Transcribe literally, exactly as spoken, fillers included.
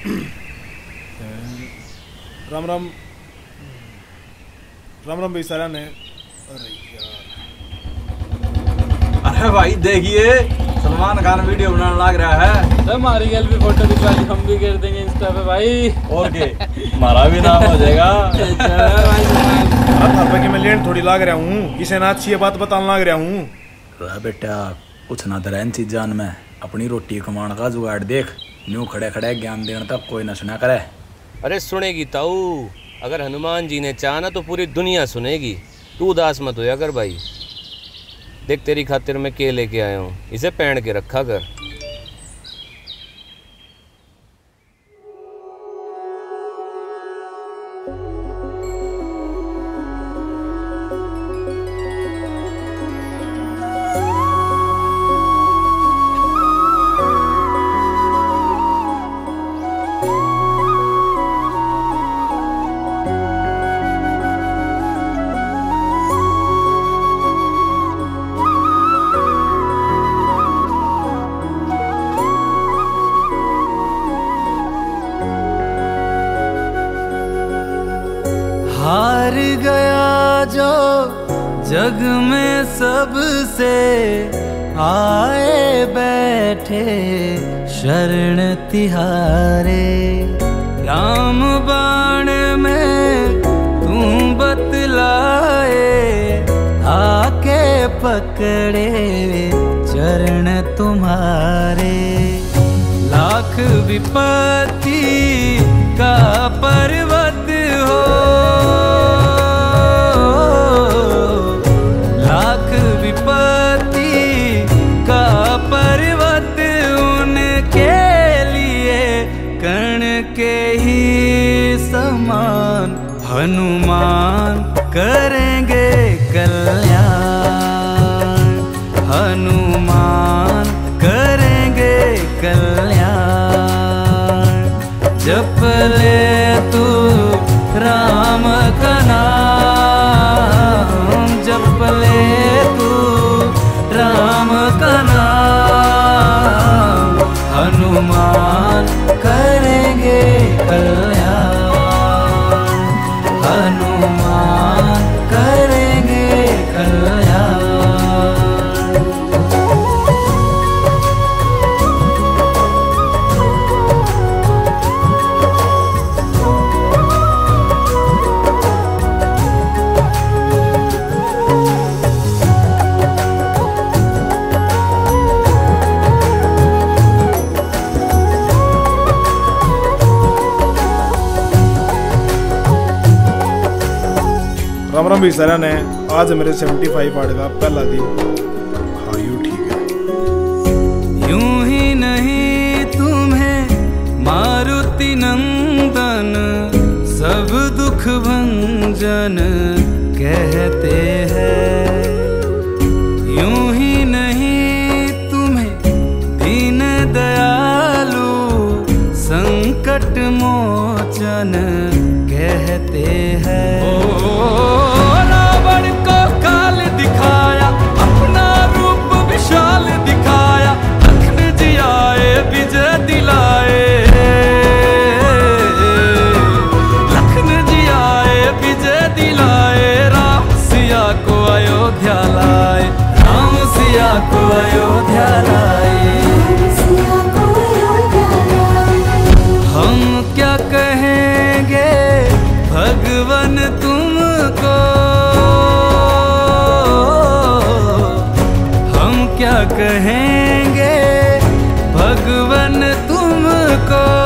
राम राम राम राम भाई सारा ने। अरे यार, अरे भाई देखिए सलमान खान वीडियो बनाने लग रहा है। तो हमारी गल भी फोटो दिखवा दी, हम भी कर देंगे इंस्टा पे भाई। और के हमारा भी नाम हो जाएगा। भाई मैं लेन थोड़ी लाग रहा हूँ, किसे ना अच्छी बात बताने लग रहा हूँ। बेटा कुछ ना तरह चीज जान में अपनी रोटी कमाने का जुगाड़ देख। न्यू खड़े खड़े ज्ञान देने तक कोई न सुना करे। अरे सुनेगी ताऊ, अगर हनुमान जी ने चाहा तो पूरी दुनिया सुनेगी। तू उदास मत होया कर भाई। देख तेरी खातिर मैं के लेके आया हूँ, इसे पहन के रखा कर। हार गया जो जग में सबसे, आए बैठे शरण तिहारे। राम बाण में तुम बतलाए, आके पकड़े चरण तुम्हारे। लाख विपत्ति का पर्वत हो, लाख विपत्ति का पर्वत उनके लिए कण के ही समान। हनुमान करेंगे कल्याण, हनुमान करेंगे कल्याण। जप ले तू राम का नाम, जप ले तू राम का नाम। हनुमान करेंगे कल्याण, हनुमान करेंगे कल्याण। राम राम भी सारा ने। आज मेरे सेवेंटी फाइव आर्ट का पहला दिन। हाँ यूँ ठीक है। यूं ही नहीं तुम्हें मारुति नंदन, सब दुख भंजन कहते हैं। यूं ही नहीं तुम्हें दीन दयालु, संकट मोचन कहते हैं। रावण को काल दिखाया, अपना रूप विशाल दिखाया। लखन जी आए विजय दिलाए, लखन जी आए विजय दिलाए। राम सिया को अयोध्या लाए, राम सिया को अयोध्या लाए। हम क्या कहेंगे भगवान तुमको, हम क्या कहेंगे भगवान तुमको।